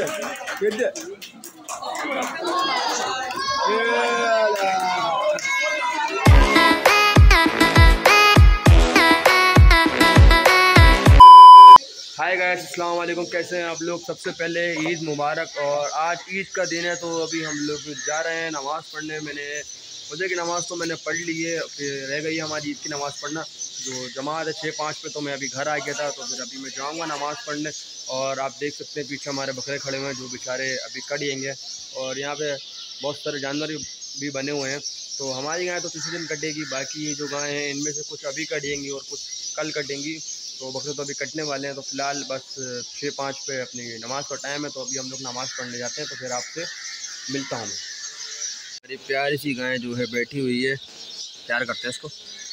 Hi guys, अस्सलाम वालेकुम। कैसे हैं आप लोग? सबसे पहले ईद मुबारक। और आज ईद का दिन है, तो अभी हम लोग जा रहे हैं नमाज़ पढ़ने। मैंने मुझे की नमाज़ तो मैंने पढ़ ली है, फिर रह गई हमारी ईद की नमाज़ पढ़ना। जो जमात है 6-5 पे, तो मैं अभी घर आ गया था, तो फिर अभी मैं जाऊंगा नमाज़ पढ़ने। और आप देख सकते हैं पीछे हमारे बकरे खड़े हुए हैं, जो बेचारे अभी कटेंगे। और यहाँ पे बहुत सारे जानवर भी बने हुए हैं। तो हमारी गाय तो किसी दिन कटेगी, बाकी जो गाय हैं इनमें से कुछ अभी कटेंगी और कुछ कल कटेंगी। तो बकरे तो अभी कटने वाले हैं। तो फिलहाल बस 6-5 पे अपनी नमाज़ का टाइम है, तो अभी हम लोग नमाज़ पढ़ने जाते हैं। तो फिर आपसे मिलता हूँ मैं। मेरी प्यारी सी गाय जो है बैठी हुई है, प्यार करते हैं इसको।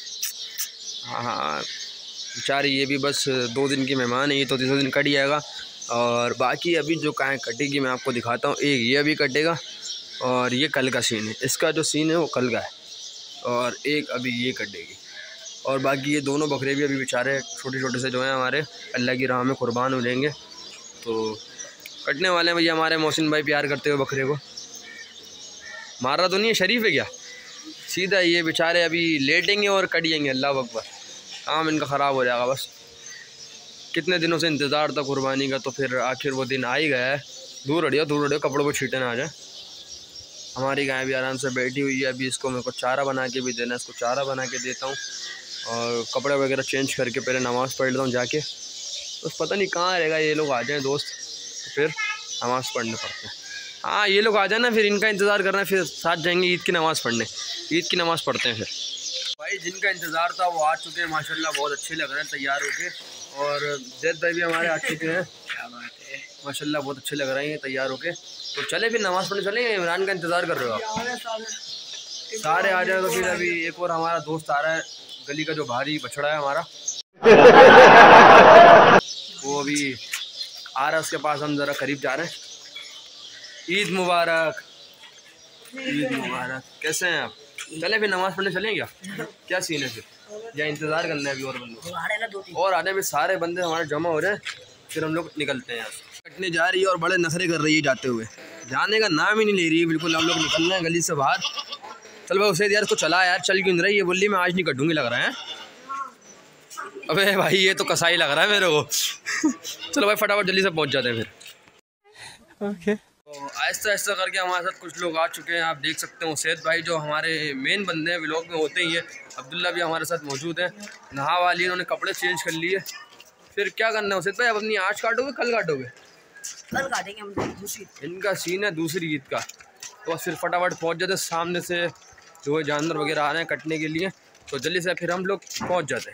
हाँ, बेचारी ये भी बस 2 दिन की मेहमान है, ये तो 3 दिन कट जाएगा। और बाकी अभी जो गाय कटेगी मैं आपको दिखाता हूँ। एक ये अभी कटेगा और ये कल का सीन है। इसका जो सीन है वो कल का है, और एक अभी ये कटेगी। और बाकी ये दोनों बकरे भी अभी बेचारे छोटे छोटे से जो हैं हमारे अल्लाह की राह में कुर्बान हो जाएंगे, तो कटने वाले हैं। भैया हमारे मोहसिन भाई प्यार करते हुए बकरे को मार रहा तो नहीं है, शरीफ है क्या? सीधा ये बेचारे अभी लेटेंगे और कटिएंगे। अल्लाह अकबर, काम इनका ख़राब हो जाएगा। बस कितने दिनों से इंतज़ार था कुर्बानी का, तो फिर आखिर वो दिन आ ही गया है। दूर हटियो कपड़ों को छीटे ना आ जाए। हमारी गाय भी आराम से बैठी हुई है। अभी इसको मेरे को चारा बना के भी देना है, इसको चारा बना के देता हूँ और कपड़े वगैरह चेंज करके पहले नमाज़ पढ़ लेता हूँ जाके। बस पता नहीं कहाँ रहेगा, ये लोग आ जाएँ दोस्त, तो फिर नमाज़ पढ़ने पड़ते हैं। हाँ, ये लोग आ जाए ना, फिर इनका इंतज़ार करना है, फिर साथ जाएंगे ईद की नमाज़ पढ़ने। ईद की नमाज़ पढ़ते हैं फिर। भाई जिनका इंतज़ार था वो आ चुके हैं माशाल्लाह, बहुत अच्छे लग रहे हैं तैयार होके। और जैद भाई भी हमारे आ चुके हैं, माशाल्लाह बहुत अच्छे लग रहे हैं तैयार होके। तो चले फिर नमाज़ पढ़ने चलें। इमरान का इंतज़ार कर रहे हो आप? सारे आ जाए तो फिर अभी एक और हमारा दोस्त आ रहा है, गली का जो भारी बछड़ा है हमारा, वो अभी आ रहा है। उसके पास हम ज़रा करीब जा रहे हैं। ईद मुबारक, ईद मुबारक। कैसे हैं आप? चले फिर नमाज़ पढ़ने चलें क्या सीन है फिर, या इंतज़ार करना है अभी? और बंदे और आने में सारे बंदे हमारे जमा हो रहे हैं, फिर हम लोग निकलते हैं यहाँ से। कटने जा रही है और बड़े नखरे कर रही है जाते हुए, जाने का नाम ही नहीं ले रही है बिल्कुल। हम लोग निकल रहे हैं गली से बाहर। चल भाई उसे यार, इसको चला यार, चल क्यों नहीं रही? ये बोली मैं आज नहीं कटूंगी लग रहा है। अबे भाई ये तो कसाई लग रहा है मेरे को। चलो भाई फटाफट जल्दी से पहुंच जाते हैं फिर। ओके। तो आहिस्ता आहिस्ता करके हमारे साथ कुछ लोग आ चुके हैं। आप देख सकते हो सैयद भाई जो हमारे मेन बंदे हैं, व्लॉग में होते ही है। अब्दुल्ला भी हमारे साथ मौजूद है। नहा वाली इन्होंने कपड़े चेंज कर लिए। फिर क्या करना है सैयद भाई? अब अपनी आज काटोगे कल काटोगे? कल काटेंगे हम दूसरी। इनका सीन है दूसरी ईद का। तो फिर फटाफट पहुँच जाते हैं। सामने से जो है जानवर वगैरह आ रहे हैं कटने के लिए, तो जल्दी से फिर हम लोग पहुँच जाते हैं।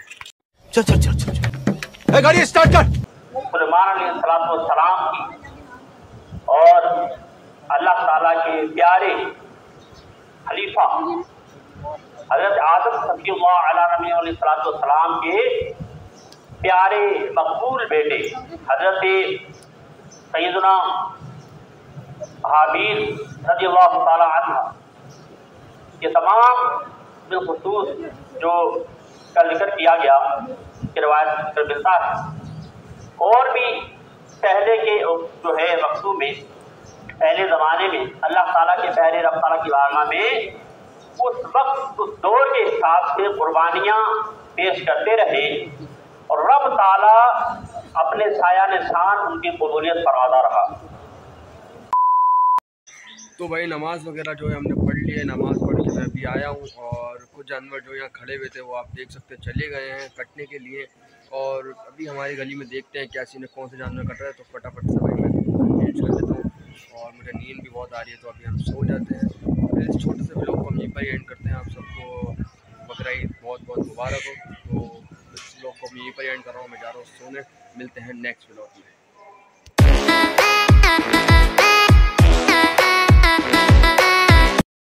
चल गाड़ी स्टार्ट कर। सुलेमान अलैहिस्सलाम की और अल्लाह ताला के प्यारे खलीफा हज़रत आदम सल्लल्लाहु अलैहि वसल्लम के प्यारे मकबूल बेटे हज़रत सैयदना हाबील रज़ियल्लाहु ताला अन्हु के तमाम बिलखुसूस जो का जिक्र किया गया कि रिवायत मिलता है। और भी पहले के जो है वक्तों में, पहले ज़माने में अल्लाह ताला के प्यारे रब ताला की बारगाह में उस वक्त उस दौर के हिसाब से कुर्बानियाँ पेश करते रहे, और रब ताला अपने साया निशान उनकी कबूलियत फरमाता रहा। तो भाई नमाज़ वगैरह जो है हमने पढ़ ली है। नमाज़ पढ़ के मैं अभी आया हूँ, और कुछ जानवर जो यहाँ खड़े हुए थे वो आप देख सकते हैं चले गए हैं कटने के लिए। और अभी हमारी गली में देखते हैं क्या सीन है, कौन से जानवर कट रहा है। तो फटाफट से भाई मैं चेंज कर लेता हूँ, और मुझे नींद भी बहुत आ रही है, तो अभी हम सो जाते हैं। फिर इस छोटे से व्लॉग को यहीं पर एंड करते हैं। आप सबको बकरा ईद बहुत बहुत मुबारक हो। तो इस व्लॉग को मैं यहीं पर एंड कर रहा हूँ, मैं जा रहा हूँ सोने। मिलते हैं नेक्स्ट व्लॉग में।